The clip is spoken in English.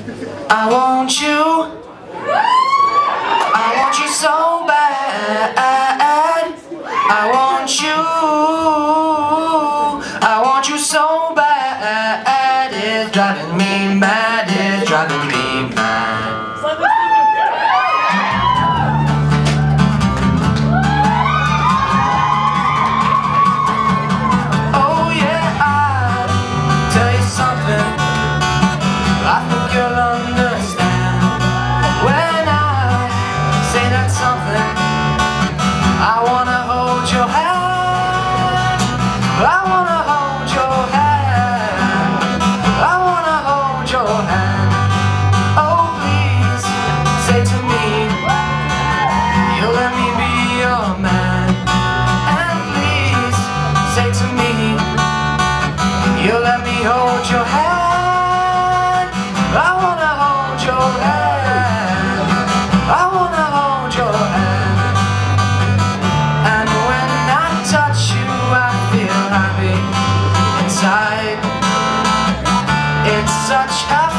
I want you so bad. I want you so bad. It's driving me mad, it's driving me mad. Oh yeah, I'll tell you something I think you'll understand. When I say that something, I wanna hold your hand. I wanna hold your hand. I wanna hold your hand. Oh please, say to me, you'll let me be your man. And please, say to me, you'll let me hold your hand. I wanna hold your hand. I wanna hold your hand. And when I touch you, I feel happy inside. It's such a